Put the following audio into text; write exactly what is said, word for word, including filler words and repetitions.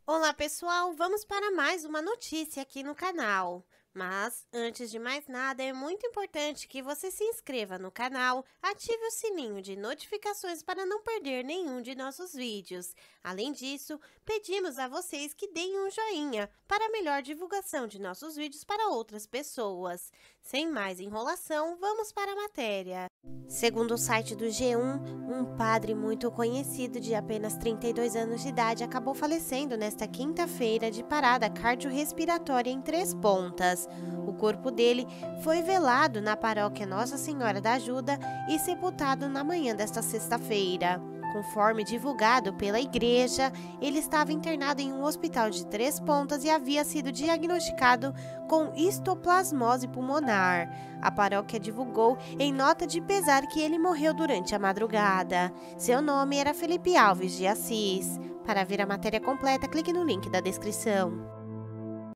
Olá, pessoal! Vamos para mais uma notícia aqui no canal. Mas, antes de mais nada, é muito importante que você se inscreva no canal, ative o sininho de notificações para não perder nenhum de nossos vídeos. Além disso, pedimos a vocês que deem um joinha para melhor divulgação de nossos vídeos para outras pessoas. Sem mais enrolação, vamos para a matéria. Segundo o site do G um, um padre muito conhecido de apenas trinta e dois anos de idade acabou falecendo nesta quinta-feira de parada cardiorrespiratória em Três Pontas. O corpo dele foi velado na paróquia Nossa Senhora da Ajuda e sepultado na manhã desta sexta-feira. Conforme divulgado pela igreja, ele estava internado em um hospital de Três Pontas e havia sido diagnosticado com histoplasmose pulmonar. A paróquia divulgou em nota de pesar que ele morreu durante a madrugada. Seu nome era Felipe Alves de Assis. Para ver a matéria completa, clique no link da descrição.